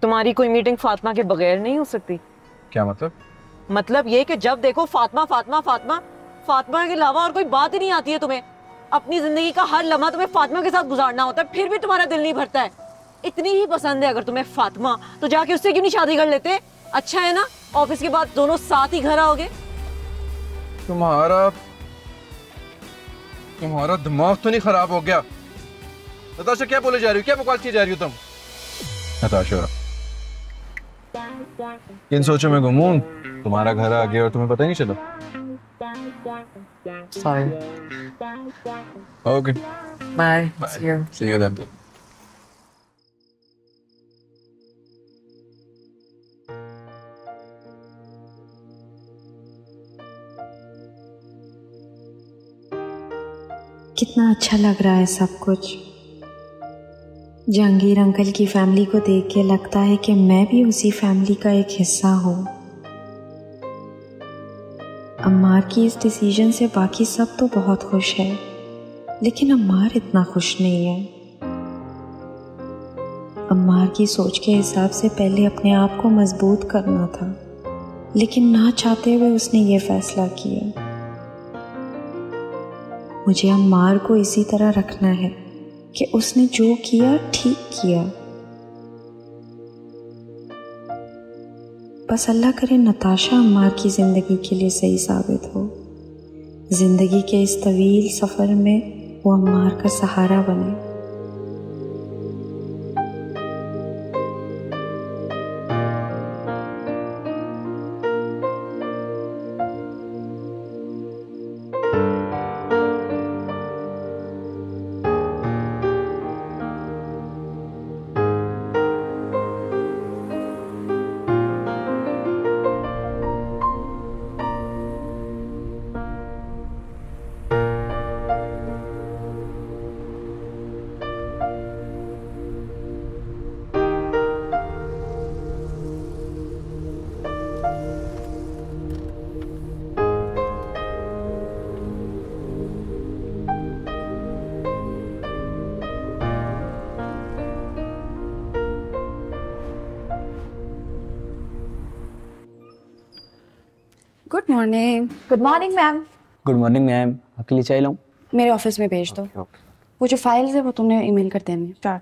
तुम्हारी कोई मीटिंग फातिमा के बगैर नहीं हो सकती। क्या मतलब? मतलब ये कि जब देखो फातिमा फातिमा फातिमा, फातिमा के अलावा और कोई बात ही नहीं आती है तुम्हें। अपनी जिंदगी का हर लम्हा तुम्हें फातिमा के साथ गुजारना होता है, फिर भी तुम्हारा दिल नहीं भरता है। इतनी ही पसंद है अगर तुम्हें फातिमा, तो जाके उससे क्यों नहीं शादी कर लेते? अच्छा है ना, ऑफिस के बाद दोनों साथ ही घर आओगे। तुम्हारा दिमाग तो नहीं खराब हो गया? नताशा क्या बोले जा रही हो, क्या बकवास की जा रही हो तुम? नताशा, इन सोचों में घूमूं, तुम्हारा घर आ गया और तुम्हें पता ही नहीं चला। Sorry. Okay, Bye. See you then. कितना अच्छा लग रहा है सब कुछ। जहांगीर अंकल की फैमिली को देख के लगता है कि मैं भी उसी फैमिली का एक हिस्सा हूँ। अम्मार की इस डिसीजन से बाकी सब तो बहुत खुश है, लेकिन अम्मार इतना खुश नहीं है। अम्मार की सोच के हिसाब से पहले अपने आप को मजबूत करना था, लेकिन ना चाहते हुए उसने ये फैसला किया। मुझे अम्मार को इसी तरह रखना है कि उसने जो किया ठीक किया। बस अल्लाह करे नताशा अम्मार की ज़िंदगी के लिए सही साबित हो। ज़िंदगी के इस तवील सफ़र में वो अम्मार का सहारा बने। Good morning. Good morning ma'am. Good morning ma'am, आपके लिए चाय लाऊं? मेरे ऑफिस में भेज दो। वो जो फाइल्स है वो तुमने ईमेल कर देनी। स्टार्ट।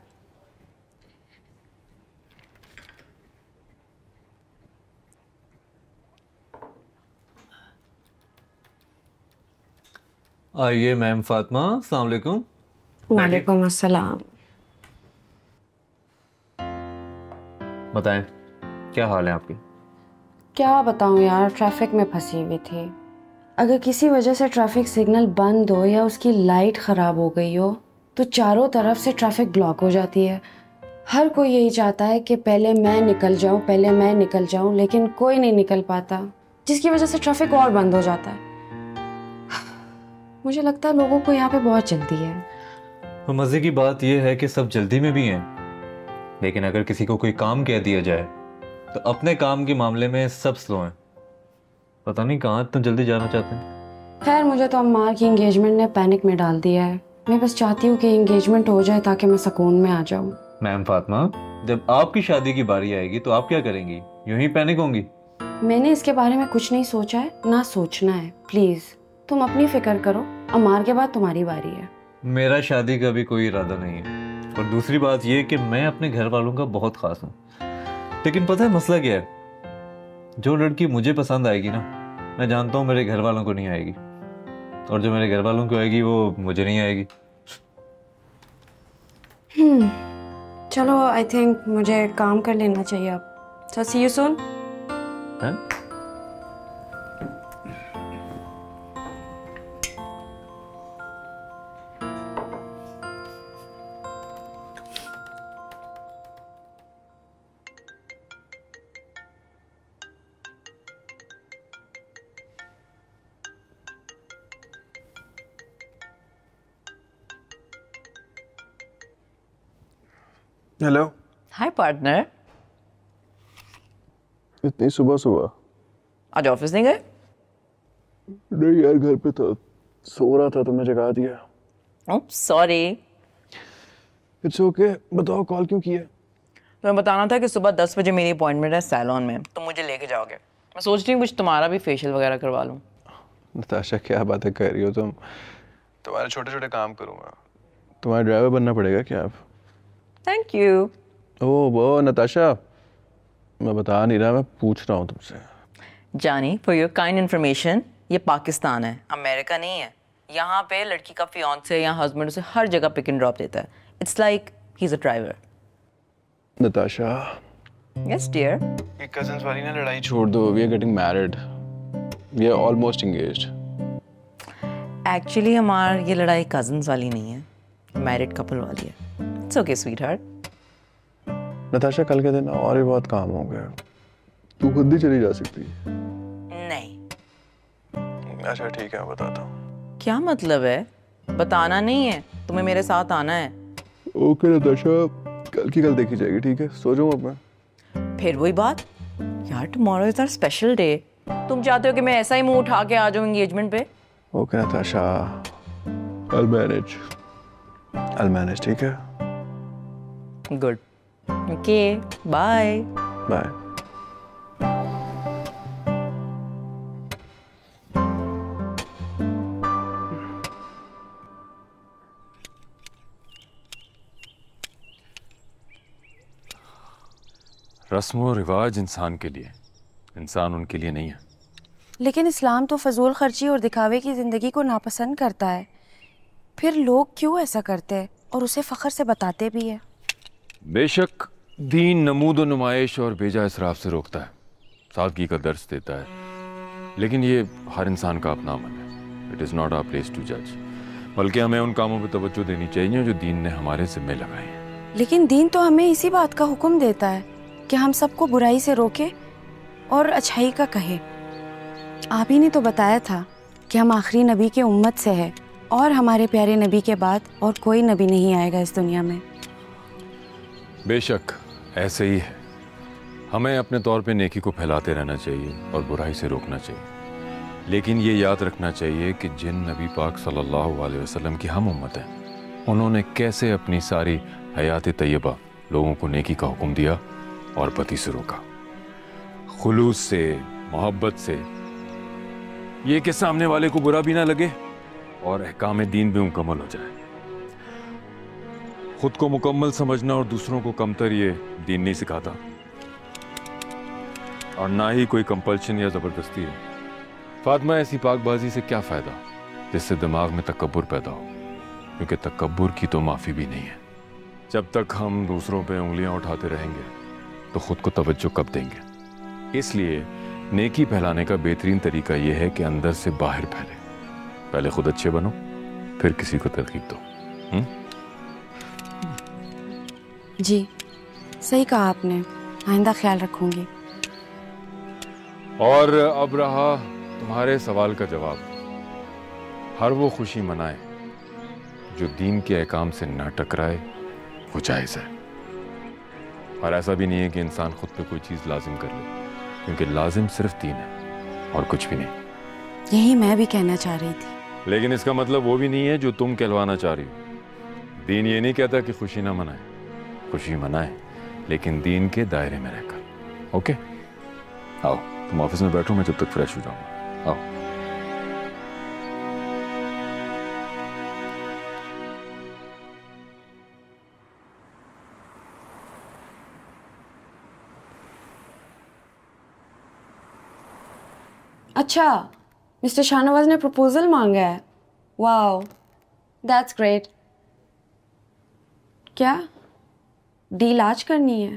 आइए मैम फातिमा, अस्सलाम वालेकुम। वालेकुम अस्सलाम। बताएं, क्या हाल है आपके? क्या बताऊं यार, ट्रैफिक में फंसी हुई थी। अगर किसी वजह से ट्रैफिक सिग्नल बंद हो या उसकी लाइट ख़राब हो गई हो तो चारों तरफ से ट्रैफिक ब्लॉक हो जाती है। हर कोई यही चाहता है कि पहले मैं निकल जाऊं, पहले मैं निकल जाऊं, लेकिन कोई नहीं निकल पाता, जिसकी वजह से ट्रैफिक और बंद हो जाता है। मुझे लगता है लोगों को यहाँ पे बहुत जल्दी है। तो मज़े की बात यह है कि सब जल्दी में भी हैं, लेकिन अगर किसी को कोई काम कह दिया जाए तो अपने काम के मामले में सब स्लो हैं। पता नहीं कहाँ इतना जल्दी जाना चाहते हैं। खैर, मुझे तो अम्मार की एंगेजमेंट ने पैनिक में डाल दिया है। मैं बस चाहती हूँ कि एंगेजमेंट हो जाए ताकि मैं सुकून में आ जाऊँ। मैम फातिमा, जब आपकी शादी की बारी आएगी तो आप क्या करेंगी? यूं ही पैनिक होंगी? मैंने इसके बारे में कुछ नहीं सोचा है, ना सोचना है। प्लीज तुम अपनी फिक्र करो, अम्मार के बाद तुम्हारी बारी है। मेरा शादी का भी कोई इरादा नहीं है, और दूसरी बात यह कि मैं अपने घर वालों का बहुत खास हूँ। लेकिन पता है मसला क्या है? जो लड़की मुझे पसंद आएगी ना, मैं जानता हूँ मेरे घर वालों को नहीं आएगी, और जो मेरे घर वालों को आएगी वो मुझे नहीं आएगी। चलो, आई थिंक मुझे काम कर लेना चाहिए अब। So see you soon. Hello. Hi partner. इतनी सुबह सुबह? आज ऑफिस नहीं गए? नहीं यार, घर पे था, सो रहा था तो मैं जगा दिया। सॉरी। It's okay. बताओ कॉल क्यों किया? तुम्हें बताना था कि सुबह 10 बजे मेरी अपॉइंटमेंट है सैलून में, तुम मुझे लेके जाओगे। मैं सोच रही हूँ कुछ तुम्हारा भी फेशियल वगैरह करवा लूँ। नताशा क्या बातें कर रही हो तुम? तुम्हारे छोटे छोटे काम करूँगा। तुम्हारा ड्राइवर बनना पड़ेगा क्या अब? Thank you. ओह वो नताशा, मैं बता नहीं रहा, मैं पूछ रहा हूँ तुमसे। जानी, फॉर योर काइंड इन्फॉर्मेशन, ये पाकिस्तान है, अमेरिका नहीं है। यहाँ पे लड़की का फियांसे या हस्बैंड उसे हर जगह पिक एंड ड्रॉप देता है। It's like he is a driver. Natasha, yes dear. ये कजिन्स वाली ना लड़ाई छोड़ दो। We are getting married, we are almost engaged. Actually हमार ये लड़ाई कजिन्स वाली नहीं है, मैरिड कपल वाली है। It's okay sweetheart. नताशा, कल के दिन और भी बहुत काम हो गया, तू खुद ही चली जा सकती है। नहीं। अच्छा ठीक है, मैं बताता हूँ। क्या मतलब है? बताना नहीं है, तुम्हें मेरे साथ आना है। ओके नताशा, कल की कल देखी जाएगी, ठीक है? सो जाऊँ अब मैं? फिर वही बात यार, tomorrow is our special day. तुम चाहते हो कि मैं ऐसा ही मुंह उठा के आ जाऊँ एंगेजमेंट पे? ओके नताशा, I'll manage, ठीक है? गुड। Okay, bye. बाय। रस्म और रिवाज इंसान के लिए, इंसान उनके लिए नहीं है। लेकिन इस्लाम तो फजूल खर्ची और दिखावे की ज़िंदगी को नापसंद करता है। फिर लोग क्यों ऐसा करते हैं और उसे फ़ख्र से बताते भी है? बेशक दीन नमूद व नुमाइश और बेजा इसराफ से रोकता है, सादगी का दर्स देता है, लेकिन ये हर इंसान का अपना अमल है। It is not our place to जज, बल्कि हमें उन कामों पर तवज्जो देनी चाहिए जो दीन ने हमारे ज़िम्मे लगाए हैं। लेकिन दीन तो हमें इसी बात का हुक्म देता है कि हम सबको बुराई से रोके और अच्छाई का कहे। आप ही ने तो बताया था कि हम आखिरी नबी के उम्मत से है और हमारे प्यारे नबी के बाद और कोई नबी नहीं आएगा इस दुनिया में। बेशक ऐसे ही है, हमें अपने तौर पे नेकी को फैलाते रहना चाहिए और बुराई से रोकना चाहिए, लेकिन ये याद रखना चाहिए कि जिन नबी पाक सल्लल्लाहु अलैहि वसल्लम की हम उम्मत हैं, उन्होंने कैसे अपनी सारी हयात तैयबा लोगों को नेकी का हुक्म दिया और बदी से रोका, खुलूस से, मोहब्बत से, ये कि सामने वाले को बुरा भी ना लगे और अहकाम दीन भी मुकम्मल हो जाए। खुद को मुकम्मल समझना और दूसरों को कमतर, ये दीन नहीं सिखाता, और ना ही कोई कंपल्शन या जबरदस्ती है। फातिमा, ऐसी पाकबाजी से क्या फायदा जिससे दिमाग में तकब्बुर पैदा हो, क्योंकि तकब्बुर की तो माफी भी नहीं है। जब तक हम दूसरों पे उंगलियां उठाते रहेंगे तो खुद को तवज्जो कब देंगे? इसलिए नेकी फैलाने का बेहतरीन तरीका यह है कि अंदर से बाहर फैले। पहले खुद अच्छे बनो, फिर किसी को तरकीब दो। जी सही कहा आपने, आइंदा ख्याल रखूंगी। और अब रहा तुम्हारे सवाल का जवाब, हर वो खुशी मनाए जो दीन के अहकाम से ना टकराए, वो जायज़ है। और ऐसा भी नहीं है कि इंसान खुद पे कोई चीज़ लाजिम कर ले, क्योंकि लाजिम सिर्फ दीन है और कुछ भी नहीं। यही मैं भी कहना चाह रही थी। लेकिन इसका मतलब वो भी नहीं है जो तुम कहलवाना चाह रही हो। दीन ये नहीं कहता कि खुशी ना मनाए, खुशी मनाए, लेकिन दीन के दायरे में रहकर। ओके, आओ तुम ऑफिस में बैठो, मैं जब तक फ्रेश हो जाऊंगा। आओ। अच्छा, मिस्टर शाहनवाज ने प्रपोजल मांगा है। Wow, that's great. क्या डील आज करनी है?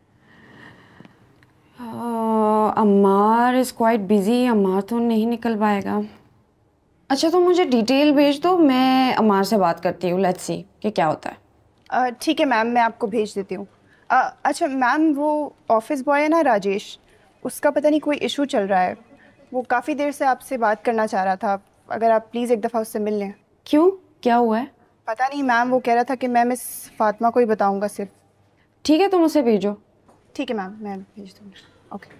Ammar is quite busy, Ammar तो नहीं निकल पाएगा। अच्छा, तो मुझे डिटेल भेज दो, मैं अम्मार से बात करती हूँ। लेट्स सी कि क्या होता है। ठीक है मैम, मैं आपको भेज देती हूँ। अच्छा मैम, वो ऑफिस बॉय है ना राजेश, उसका पता नहीं कोई इशू चल रहा है। वो काफ़ी देर से आपसे बात करना चाह रहा था, अगर आप प्लीज़ एक दफ़ा उससे मिल लें। क्यों, क्या हुआ है? पता नहीं मैम, वो कह रहा था कि मैं मिस फातिमा को ही बताऊंगा सिर्फ। ठीक है, तुम उसे भेजो। ठीक है मैम, मैं भेज दूँगी। ओके।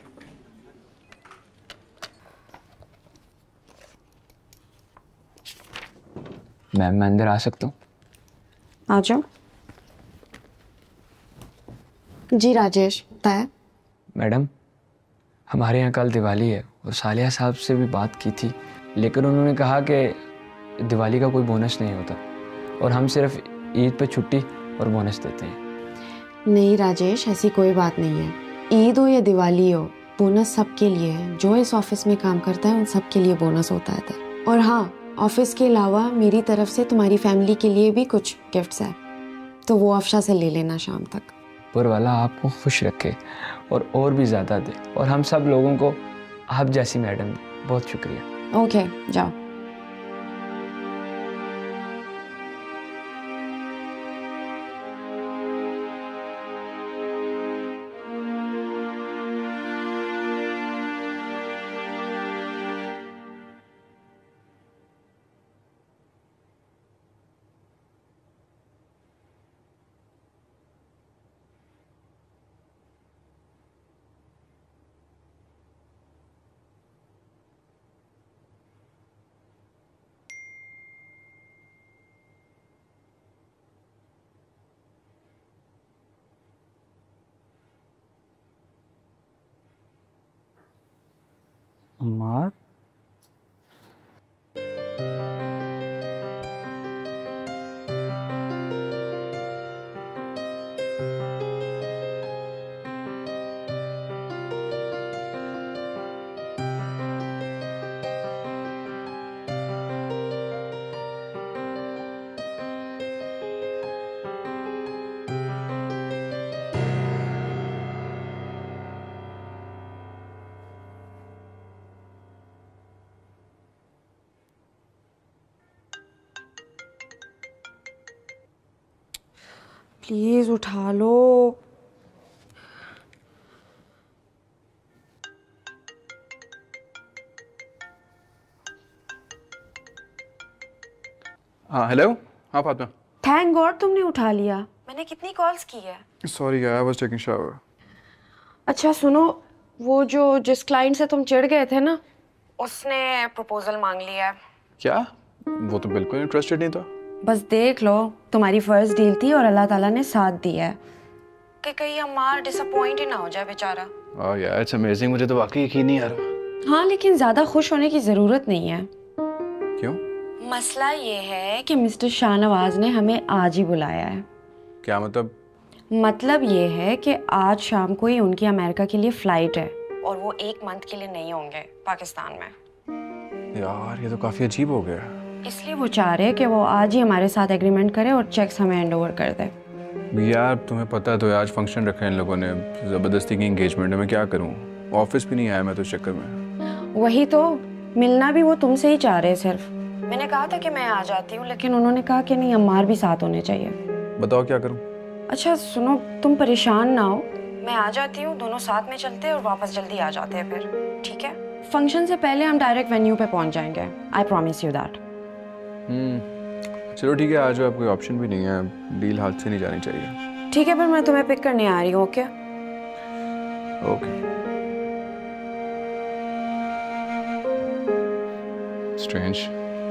मैम, मैं अंदर आ सकता हूँ? आ जाओ। जी राजेश, बताया। मैडम, हमारे यहाँ कल दिवाली है और सालिया साहब से भी बात की थी, लेकिन उन्होंने कहा कि दिवाली का कोई बोनस नहीं होता और हम सिर्फ ईद पे छुट्टी और बोनस देते हैं। नहीं राजेश, ऐसी कोई बात नहीं है। ईद हो या दिवाली हो, बोनस सबके लिए है। जो इस ऑफिस में काम करता है उन सबके लिए बोनस होता है। और हाँ, ऑफिस के अलावा मेरी तरफ से तुम्हारी फैमिली के लिए भी कुछ गिफ्ट्स है, तो वो अफशा से ले लेना शाम तक। ऊपर वाला आपको खुश रखे और भी ज़्यादा दे, और हम सब लोगों को आप जैसी मैडम दे। बहुत शुक्रिया। ओके, जाओ। अम्मार, प्लीज उठा लो। हाँ हेलो। हाँ फातिमा। थैंक गॉड तुमने उठा लिया। मैंने कितनी कॉल्स की है। Sorry I was taking shower. अच्छा सुनो, वो जो जिस क्लाइंट से तुम चिढ़ गए थे ना, उसने प्रपोजल मांग लिया है। क्या? वो तो बिल्कुल इंटरेस्टेड नहीं था। बस देख लो, तुम्हारी फर्स्ट डील थी और अल्लाह ताला ने साथ दिया है कि कहीं अम्मार डिसअपॉइंट ही ना हो जाए बेचारा। ओह यार इट्स अमेजिंग, मुझे तो वाकई यकीन नहीं आ रहा। हाँ, लेकिन ज्यादा खुश होने की जरूरत नहीं है। क्यों? मसला ये है कि मिस्टर शाहनवाज ने हमें आज ही बुलाया है। क्या मतलब? मतलब ये है कि आज शाम को ही उनकी अमेरिका के लिए फ्लाइट है और वो 1 मंथ के लिए नहीं होंगे पाकिस्तान में। यार ये तो काफी अजीब हो गया। इसलिए वो चाह रहे हैं कि वो आज ही हमारे साथ एग्रीमेंट करे और चेक्स हमें हैंड ओवर कर दे। यार तुम्हें पता है तो आज फंक्शन रखा है इन लोगों ने, जबरदस्ती की एंगेजमेंट है। मैं क्या करूं? ऑफिस भी नहीं आया मैं तो इस चक्कर में। वही तो, मिलना भी वो तुमसे ही चाह रहे सिर्फ। मैंने कहा था कि मैं आ जाती हूँ, लेकिन उन्होंने कहा कि नहीं, अम्मार भी साथ होने चाहिए। बताओ क्या करूं? अच्छा सुनो, तुम परेशान ना हो, मैं आ जाती हूँ, दोनों साथ में चलते हैं और वापस जल्दी आ जाते हैं फिर, ठीक है? फंक्शन से पहले हम डायरेक्ट वेन्यू पे पहुंच जाएंगे। I promise you that. चलो ठीक है, आज अब कोई ऑप्शन भी नहीं है, डील हाथ से नहीं जानी चाहिए। ठीक है, फिर मैं तुम्हें पिक करने आ रही हूँ। Okay okay. स्ट्रेंज।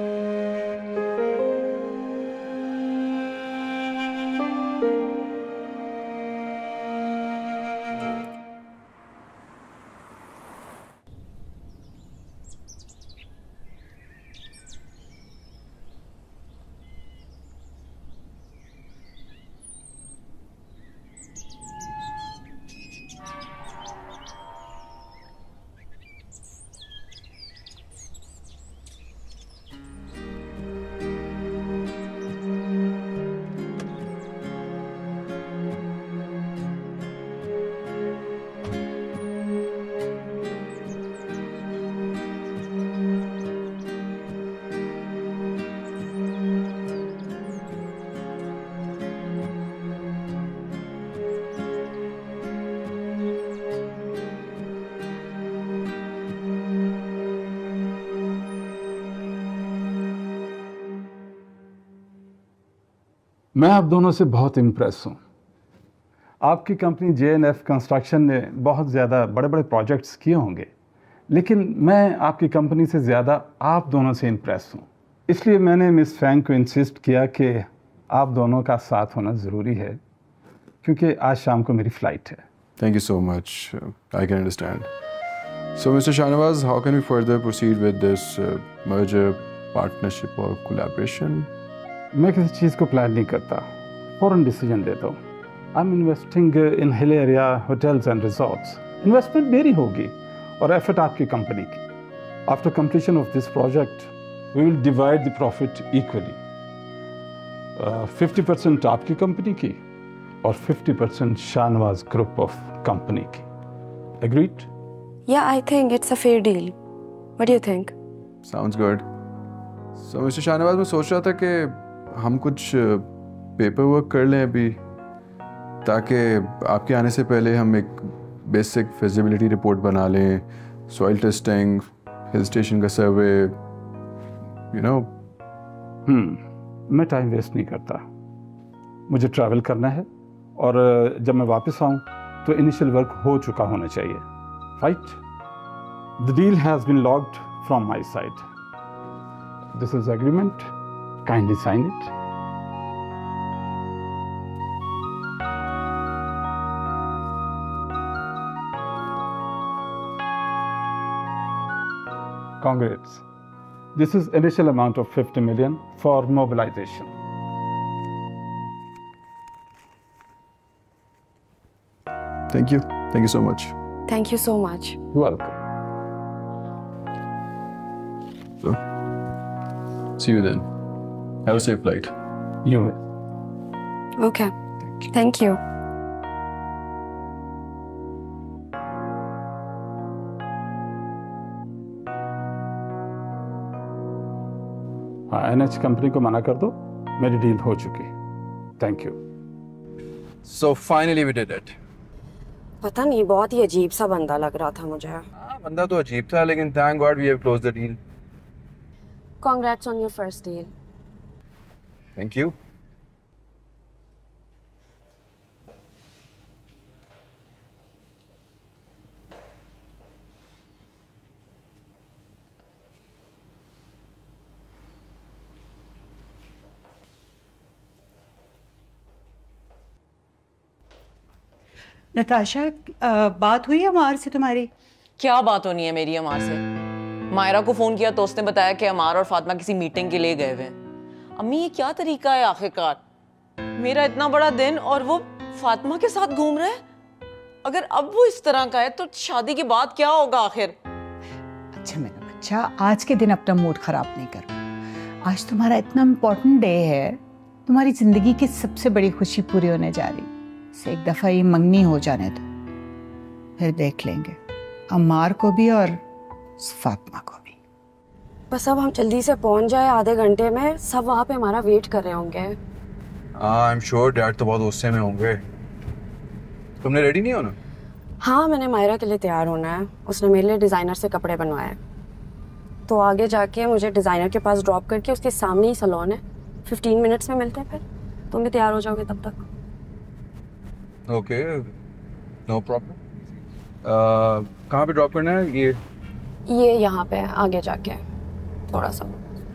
मैं आप दोनों से बहुत इम्प्रेस हूँ। आपकी कंपनी JNF कंस्ट्रक्शन ने बहुत ज़्यादा बड़े बड़े प्रोजेक्ट्स किए होंगे, लेकिन मैं आपकी कंपनी से ज़्यादा आप दोनों से इम्प्रेस हूँ। इसलिए मैंने मिस फैंग को इंसिस्ट किया कि आप दोनों का साथ होना ज़रूरी है, क्योंकि आज शाम को मेरी फ़्लाइट है। Thank you so much. I can understand. So, Mr. Shahnawaz, how can we further proceed with this merger, partnership or collaboration? मैं किसी चीज़ को प्लान नहीं करता, फ़ौरन डिसीजन देता हूँ। I am investing in hill area hotels and resorts. Investment मेरी होगी और एफर्ट आपकी कंपनी की। After completion of this project we will divide the profit equally. 50% आपकी कंपनी की और 50% शाहनवाज ग्रुप ऑफ कंपनी की। Agreed? Yeah, I think it's a fair deal. What do you think? Sounds good. So, Mr. Shahnawaz, मैं सोच रहा था कि हम कुछ पेपर वर्क कर लें अभी, ताकि आपके आने से पहले हम एक बेसिक फिजिबिलिटी रिपोर्ट बना लें, सॉइल टेस्टिंग, हिल स्टेशन का सर्वे, यू नो। मैं टाइम वेस्ट नहीं करता, मुझे ट्रैवल करना है और जब मैं वापस आऊं तो इनिशियल वर्क हो चुका होना चाहिए, right? The deal has been logged from my side. This is agreement, kindly sign it. Congrats. This is initial amount of 50 million for mobilization. Thank you. Thank you so much. Thank you so much. You're welcome. So, see you then. Have a safe flight. You will. Okay. Thank you. हाँ, NH company को मना कर दो, मेरी deal हो चुकी। Thank you. So finally we did it. पता नहीं, बहुत ही अजीब सा बंदा लग रहा था मुझे। हाँ, बंदा तो अजीब था, लेकिन thank God we have closed the deal. Congrats on your first deal. Thank you. Natasha, बात हुई अमार से तुम्हारी? क्या बात होनी है मेरी अमार से? मायरा को फोन किया तो उसने बताया कि अमार और फातिमा किसी मीटिंग के लिए गए हुए हैं। अम्मी, ये क्या तरीका है आखिरकार? मेरा इतना बड़ा दिन और वो फातिमा के साथ घूम रहा है। अगर अब वो इस तरह का है तो शादी के बाद क्या होगा आखिर? अच्छा मेरा बच्चा, आज के दिन अपना मूड खराब नहीं करो। आज तुम्हारा इतना इम्पोर्टेंट डे है, तुम्हारी जिंदगी की सबसे बड़ी खुशी पूरी होने जा रही। से एक दफा ये मंगनी हो जाने दो, फिर देख लेंगे अम्मार को भी और फातिमा को भी। बस अब हम जल्दी से पहुंच जाए, आधे घंटे में सब वहाँ पे हमारा वेट कर रहे होंगे। आई एम श्योर डैड तो बहुत गुस्से में होंगे। तुमने रेडी नहीं होना? हाँ, मैंने मायरा के लिए तैयार होना है। उसने मेरे लिए डिज़ाइनर से कपड़े बनवाए हैं, तो आगे जाके मुझे डिज़ाइनर के पास ड्रॉप करके उसके सामने ही सैलून है। 15 मिनट्स में मिलते हैं, फिर तुम भी तैयार हो जाओगे तब तक। Okay, no problem. कहाँ पे ड्रॉप करना है? ये यहाँ पे आगे जाके थोड़ा सा।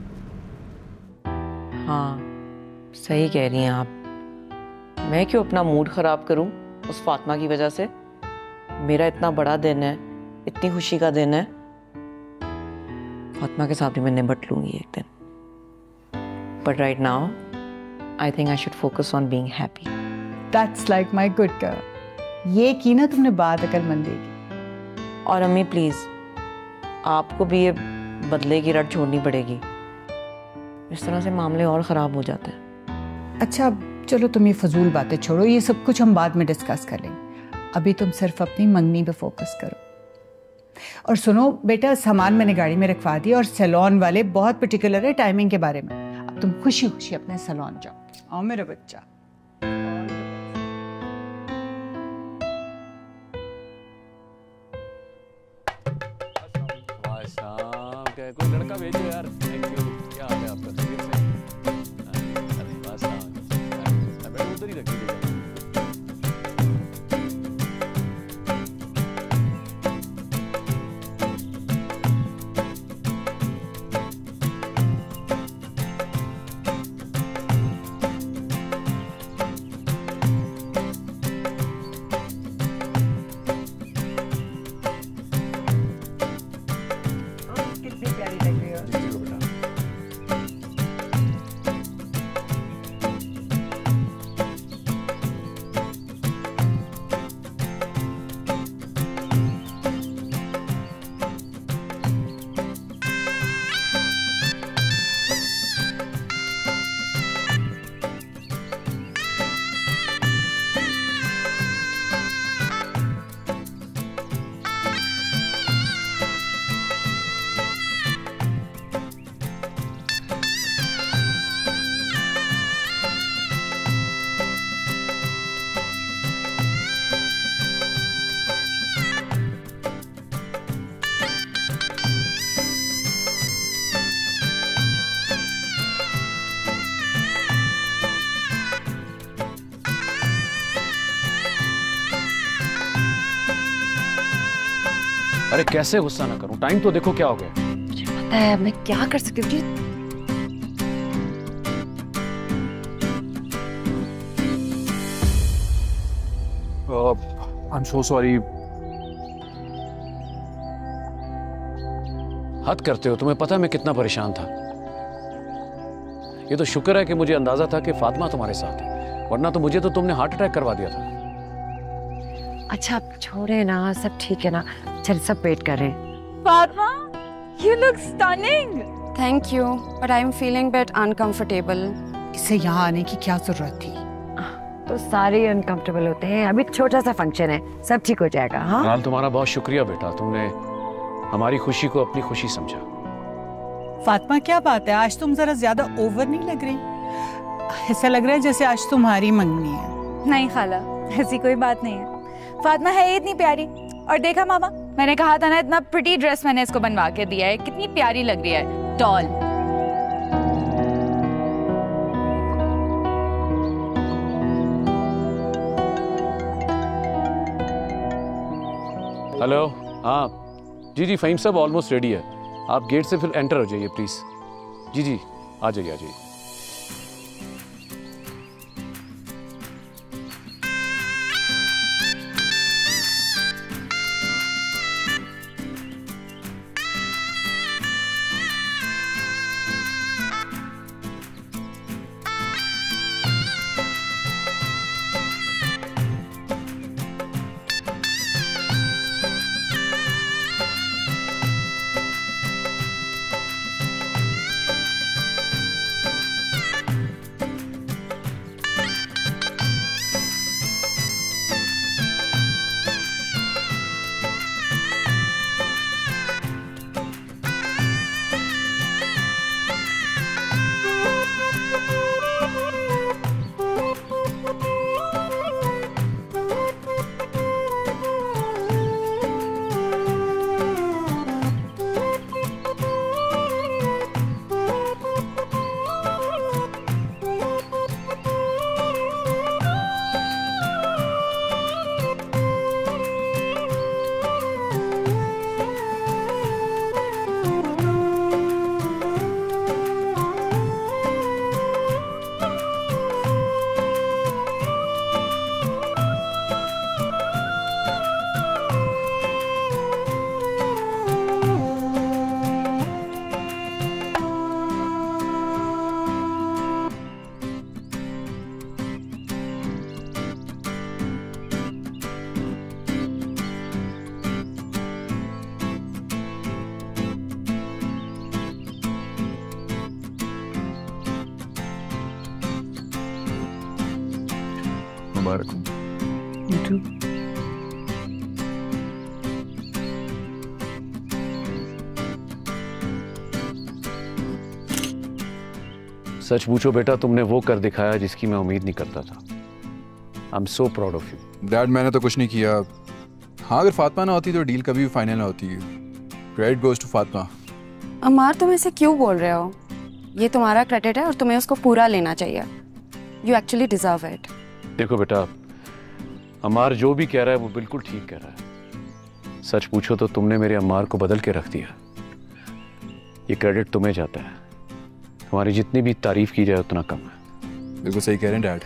हाँ, सही कह रही हैं आप। मैं क्यों अपना मूड खराब करूं उस फातिमा की वजह से? मेरा इतना बड़ा दिन है, इतनी खुशी का दिन है। फातिमा के साथ भी मैं निपट लूंगी एक दिन। But right now I think I should focus on being happy. That's like my good girl. ये की ना तुमने बात अकलमंदी की। और अम्मी प्लीज, आपको भी ये बदले की रट छोड़नी पड़ेगी। इस तरह से मामले और ख़राब हो जाते हैं। अच्छा चलो, तुम ये फजूल बातें छोड़ो, ये सब कुछ हम बाद में डिस्कस कर लेंगे। अभी तुम सिर्फ अपनी मंगनी पे फोकस करो। और सुनो बेटा, सामान मैंने गाड़ी में रखवा दिया और सैलून वाले बहुत पर्टिकुलर है टाइमिंग के बारे में। अब तुम खुशी खुशी अपने सैलून जाओ। आओ मेरा बच्चा। कोई लड़का भेजो यार। Thank you. क्या हाल है आपका? खैरियत से? अरे बस बैठो, उधर ही रखिए। अरे कैसे गुस्सा ना करूं, टाइम तो देखो क्या हो गया। मुझे पता है, मैं क्या कर सकती हूँ। I am so sorry. हद करते हो, तुम्हें पता है मैं कितना परेशान था। ये तो शुक्र है कि मुझे अंदाजा था कि फातिमा तुम्हारे साथ है, वरना तो मुझे तो तुमने हार्ट अटैक करवा दिया था। अच्छा अब छोड़े ना, सब ठीक है ना, चल सब वेट कर रहे हैं। Fatima, you look stunning. Thank you, but I am feeling bit uncomfortable. इसे यहाँ आने की क्या जरूरत थी? तो सारे अनकंफर्टेबल होते हैं, अभी छोटा सा फंक्शन है, सब ठीक हो जाएगा। हाँ नाल, तुम्हारा बहुत शुक्रिया बेटा, तुमने हमारी खुशी को अपनी खुशी समझा। फातिमा क्या बात है, आज तुम जरा ज्यादा ओवर नहीं लग रही? ऐसा लग रहा है जैसे आज तुम्हारी मंगनी है। नहीं खाला, ऐसी कोई बात नहीं है। फातिमा है इतनी प्यारी, और देखा मामा, मैंने कहा था ना, इतना प्रिटी ड्रेस मैंने इसको बनवा के दिया है, कितनी प्यारी लग रही है, डॉल। हेलो, हाँ जी जी, फ़हीम साहब ऑलमोस्ट रेडी है, आप गेट से फिर एंटर हो जाइए प्लीज़। जी जी, आ जाइए आ जाइए। मुबारक हो। You too. सच पूछो बेटा, तुमने वो कर दिखाया जिसकी मैं उम्मीद नहीं करता था। I am so proud of you. Dad, मैंने तो कुछ नहीं किया। हाँ, अगर फातिमा ना होती तो डील कभी भी फाइनल ना होती। Credit goes to Fatima. Amar, तुम ऐसे क्यों बोल रहे हो? ये तुम्हारा क्रेडिट है और तुम्हें उसको पूरा लेना चाहिए। You actually deserve it. देखो बेटा, अमार जो भी कह रहा है वो बिल्कुल ठीक कह रहा है। सच पूछो तो तुमने मेरे अमार को बदल के रख दिया। ये क्रेडिट तुम्हें जाता है। तुम्हारी जितनी भी तारीफ की जाए उतना कम है। बिल्कुल सही कह रहे हैं डैड।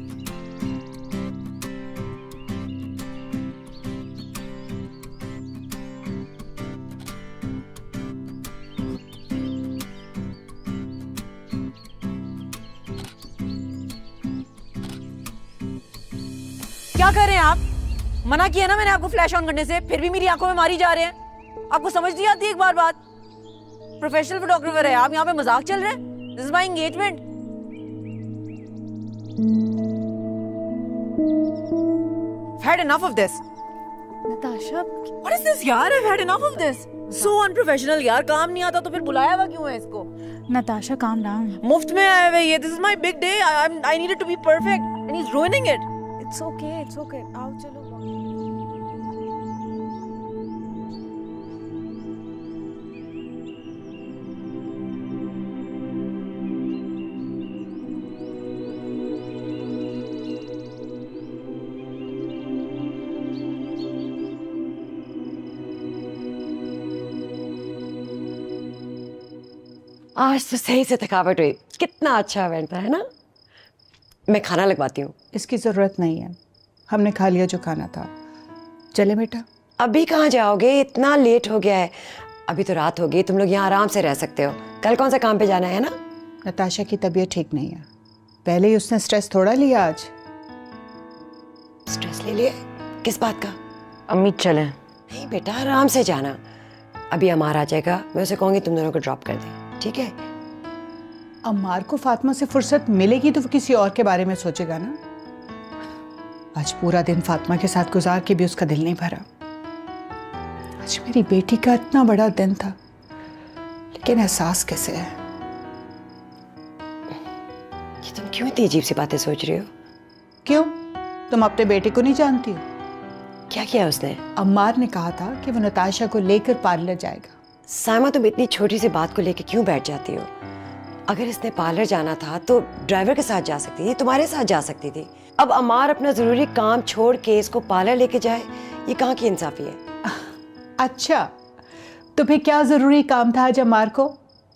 क्या कर रहे हैं आप? मना किया ना मैंने आपको फ्लैश ऑन करने से, फिर भी मेरी आंखों में मारी जा रहे हैं। आपको समझ नहीं आती एक बार बात? प्रोफेशनल फोटोग्राफर है आप, यहाँ पे मजाक चल रहे हैं? This is my engagement. Had enough of this. Natasha, What is this यार? I've had enough of this. So unprofessional यार, काम नहीं आता तो फिर बुलाया हुआ क्यों है इसको? Natasha, calm down. मुफ्त में आए हुए ये, this is my big day. I needed to be perfect and he's ruining it. It's okay, it's okay. आओ चलो। आज तो सही से थकावट हुई, कितना अच्छा इवेंट था, है ना? मैं खाना लगवाती हूँ। इसकी ज़रूरत नहीं है, हमने खा लिया जो खाना था। चले बेटा। अभी कहाँ जाओगे, इतना लेट हो गया है। अभी तो रात हो गई, तुम लोग यहाँ आराम से रह सकते हो। कल कौन सा काम पे जाना है ना? नताशा की तबीयत ठीक नहीं है, पहले ही उसने स्ट्रेस थोड़ा लिया आज। स्ट्रेस ले लिया? किस बात का? अम्मी चले। नहीं बेटा, आराम से जाना। अभी अमार आ जाएगा, मैं उसे कहूँगी तुम दोनों को ड्रॉप कर दे, ठीक है? अम्मार को फातिमा से फुर्सत मिलेगी तो वो किसी और के बारे में सोचेगा ना। आज पूरा दिन फातिमा के साथ गुजार के भी उसका दिल नहीं भरा। आज मेरी बेटी का इतना बड़ा दिन था, लेकिन एहसास कैसे है? ये तुम क्यों इतनी अजीब सी बातें सोच रही हो? क्यों? तुम अपने बेटे को नहीं जानती हो? क्या किया उसने? अम्मार ने कहा था कि वो नताशा को लेकर पार्लर जाएगा। साइमा, तुम इतनी छोटी सी बात को लेकर क्यों बैठ जाती हो? अगर इसने पार्लर जाना था तो ड्राइवर के साथ जा सकती थी, तुम्हारे साथ जा सकती थी। अब अमार अपना जरूरी काम छोड़ के इसको पार्लर लेके जाए, ये कहाँ की इंसाफी है? अच्छा, तो फिर क्या जरूरी काम था आज अम्मार को?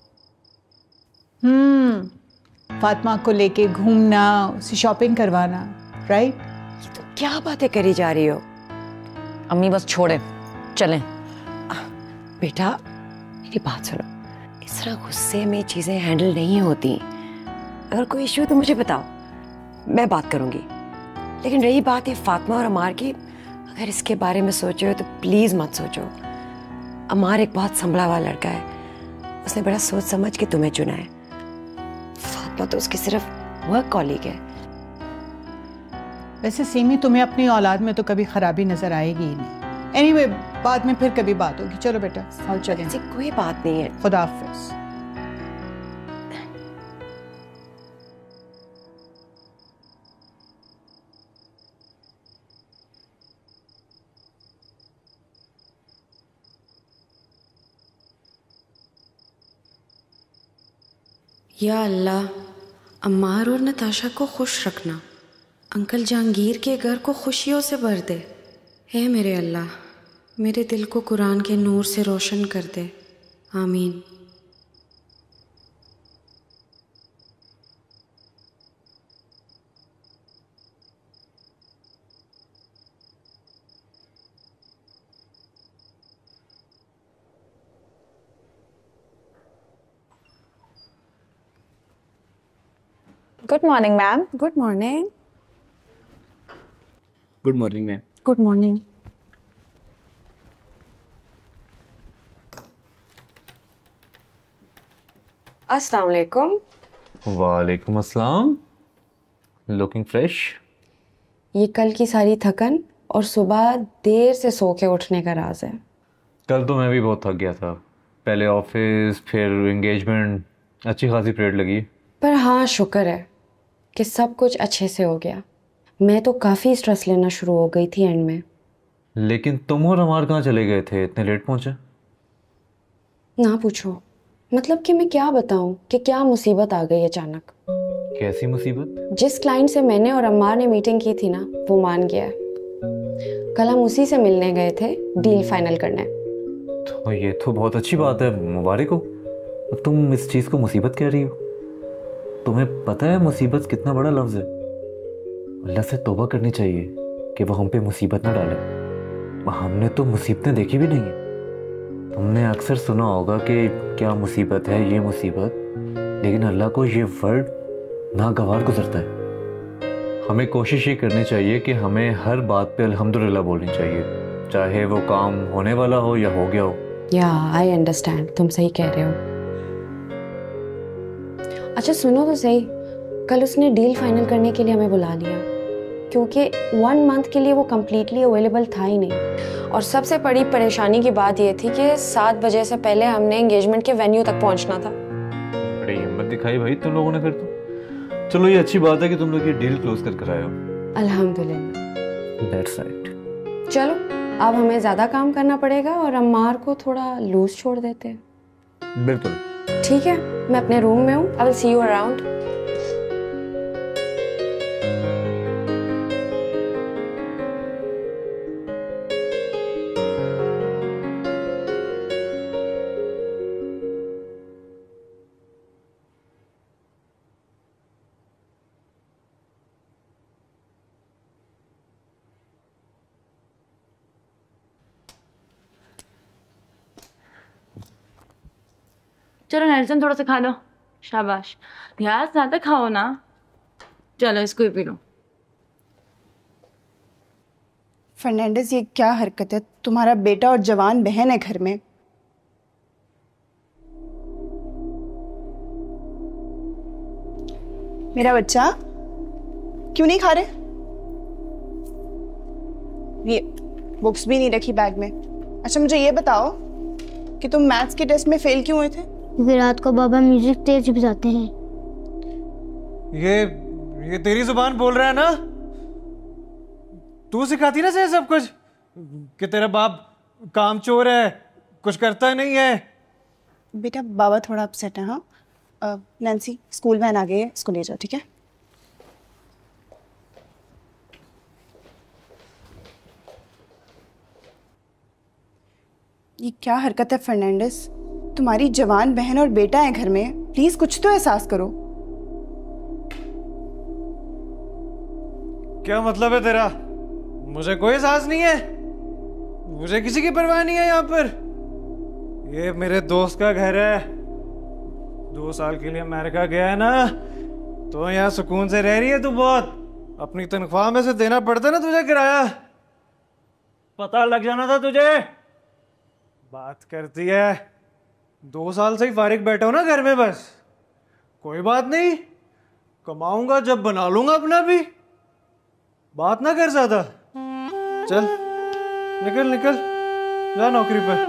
फातिमा को लेके घूमना, उसे शॉपिंग करवाना, राइट? ये तो क्या बातें करी जा रही हो? अम्मी बस छोड़े, चलें। बेटा मेरी बात सुनो, इस तरह गुस्से में चीजें हैंडल नहीं होती। अगर कोई इश्यू तो मुझे बताओ, मैं बात करूंगी। लेकिन रही बात है फातिमा और अमार की, अगर इसके बारे में सोच रहे हो तो प्लीज मत सोचो। अमार एक बहुत संभला हुआ लड़का है, उसने बड़ा सोच समझ के तुम्हें चुना है। फातिमा तो उसकी सिर्फ वर्क कॉलीग है। वैसे सीमी, तुम्हें अपनी औलाद में तो कभी खराबी नजर आएगी ही नहीं। एनीवे, बाद में फिर कभी बात होगी। चलो बेटा, और चलें। ऐसी कोई बात नहीं है। खुदा हाफिज। या अल्लाह, अम्मार और नताशा को खुश रखना, अंकल जहांगीर के घर को खुशियों से भर दे। हे मेरे अल्लाह, मेरे दिल को कुरान के नूर से रोशन कर दे। आमीन। Good morning ma'am. Good morning. Good morning ma'am. Good morning. अस्सलाम वालेकुम। वालेकुम अस्सलाम। Looking fresh. ये कल की सारी थकन और सुबह देर से सो के उठने का राज है। कल तो मैं भी बहुत थक गया था, पहले ऑफिस फिर एंगेजमेंट, अच्छी खासी परेड लगी। पर हाँ, शुक्र है कि सब कुछ अच्छे से हो गया। मैं तो काफ़ी स्ट्रेस लेना शुरू हो गई थी एंड में। लेकिन तुम और अमार कहाँ चले गए थे, इतने लेट पहुंचे? ना पूछो, मतलब कि मैं क्या बताऊं कि क्या मुसीबत आ गई अचानक। कैसी मुसीबत? जिस क्लाइंट से मैंने और अम्मार ने मीटिंग की थी ना, वो मान गया है। कल हम उसी से मिलने गए थे डील फाइनल करने। तो ये तो बहुत अच्छी बात है, मुबारक हो। तुम इस चीज़ को मुसीबत कह रही हो? तुम्हें पता है मुसीबत कितना बड़ा लफ्ज़ है? अल्लाह से तौबा करनी चाहिए कि वो हम पे मुसीबत ना डाले। हमने तो मुसीबतें देखी भी नहीं है। तुमने अक्सर सुना होगा कि क्या मुसीबत है ये मुसीबत, लेकिन अल्लाह को ये वर्ड नागवार गुजरता है। हमें कोशिश ये करनी चाहिए कि हमें हर बात पे अल्हम्दुलिल्लाह बोलनी चाहिए, चाहे वो काम होने वाला हो या हो गया हो। या आई अंडरस्टैंड, तुम सही कह रहे हो। अच्छा सुनो तो सही, कल उसने डील फाइनल करने के लिए हमें बुला लिया, क्योंकि 1 मंथ के लिए वो कम्प्लीटली अवेलेबल था ही नहीं। और सबसे बड़ी परेशानी की बात ये थी कि 7 बजे से पहले हमने एंगेजमेंट के वेन्यू तक पहुंचना था। बड़ी हिम्मत दिखाई भाई तुम लोगों ने फिर तो। चलो ये अच्छी बात है कि तुम लोग ये डील क्लोज कर आए हो। अल्हम्दुलिल्लाह। That's right. चलो अब हमें ज़्यादा काम करना पड़ेगा और अम्मार को थोड़ा लूज छोड़ देते हैं। बिल्कुल ठीक है, मैं अपने रूम में हूँ। I will see you around. चलो नेल्सन थोड़ा सा खा लो। शाबाश यार, ज्यादा खाओ ना। चलो इसको ही पी लो। फर्नांडिस, ये क्या हरकत है? तुम्हारा बेटा और जवान बहन है घर में। मेरा बच्चा क्यों नहीं खा रहे? ये बुक्स भी नहीं रखी बैग में। अच्छा मुझे ये बताओ कि तुम मैथ्स के टेस्ट में फेल क्यों हुए थे? क्योंकि रात को बाबा म्यूजिक तेज बजाते हैं। ये तेरी जुबान बोल रहा है ना? तू सिखाती ना से सब कुछ कि तेरा बाप कामचोर है, कुछ करता नहीं है। बेटा बाबा थोड़ा अपसेट है। हाँ नैन्सी, स्कूल वैन आ गई है, इसको ले जाओ, ठीक है? ये क्या हरकत है फर्नांडिस? तुम्हारी जवान बहन और बेटा है घर में, प्लीज कुछ तो एहसास करो। क्या मतलब है तेरा? मुझे कोई एहसास नहीं है, मुझे किसी की परवाह नहीं है। यहाँ पर ये मेरे दोस्त का घर है, 2 साल के लिए अमेरिका गया है ना, तो यहाँ सुकून से रह रही है तू बहुत। अपनी तनख्वाह में से देना पड़ता ना तुझे किराया, पता लग जाना था तुझे। बात करती है, 2 साल से ही फारिग बैठा हूं ना घर में, बस कोई बात नहीं, कमाऊंगा जब बना लूंगा अपना भी। बात ना कर ज्यादा, चल निकल निकल, जा नौकरी पे।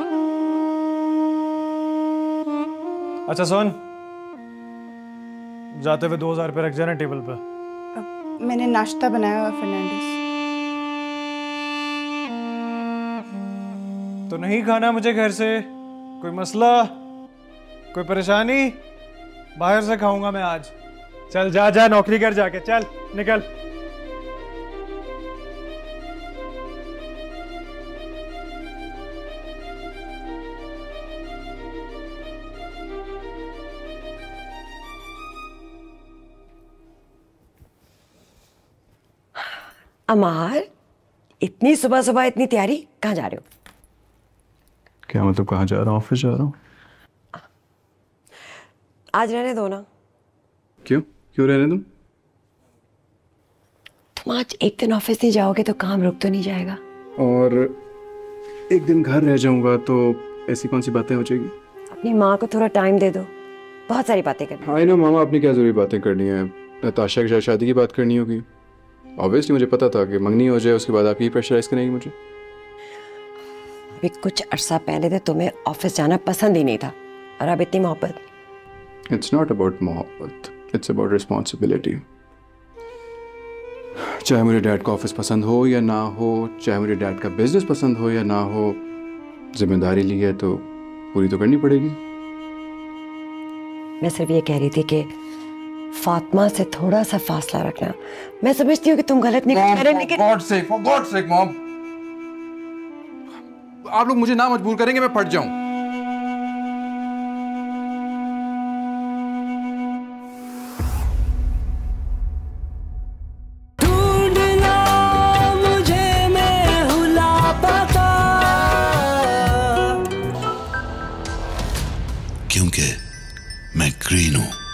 अच्छा सुन, जाते हुए 2000 रुपये रख जाना टेबल पे। मैंने नाश्ता बनाया हुआ फर्नांडिस। तो नहीं खाना मुझे घर से? कोई मसला, कोई परेशानी? बाहर से खाऊंगा मैं आज। चल जा जा नौकरी कर जाके, चल निकल। अमार, इतनी सुबह सुबह इतनी तैयारी, कहाँ जा रहे हो? क्या मतलब कहाँ जा रहा हूँ? ऑफिस जा रहा हूँ। आज रहने दो ना। क्यों क्यों रहने दूँ? तुम आज एक दिन ऑफिस नहीं जाओगे तो काम रुक तो नहीं जाएगा? और एक दिन घर रह जाऊंगा तो ऐसी कौन सी बातें हो जाएगी? अपनी माँ को थोड़ा टाइम दे दो, बहुत सारी बातें करनी। हाँ ना मामा, अपनी क्या जरूरी बातें करनी है? नताशा के साथ शादी की बात करनी होगी। ऑब्वियसली मुझे पता था कि मंगनी हो जाए उसके बाद आप ही प्रेशराइज करेंगी मुझे। अभी कुछ अरसा पहले तो तुम्हें ऑफिस जाना पसंद ही नहीं था, और अब इतनी मोहब्बत। इट्स नॉट अबाउट मोहब्बत, इट्स अबाउट रिस्पॉन्सिबिलिटी। चाहे मेरे डैड का ऑफिस पसंद हो या ना हो, चाहे मेरे डैड का बिजनेस पसंद हो या ना हो, जिम्मेदारी ली है तो पूरी तो करनी पड़ेगी। मैं सिर्फ ये कह रही थी कि फातिमा से थोड़ा सा फासला रखना। मैं समझती हूँ कि तुम गलत नहीं कर रहे, लेकिन for God's sake, मॉम, आप लोग मुझे ना मजबूर करेंगे मैं फट जाऊं। मुझे मैं हूं लापता, क्योंकि मैं ग्रीन हूं।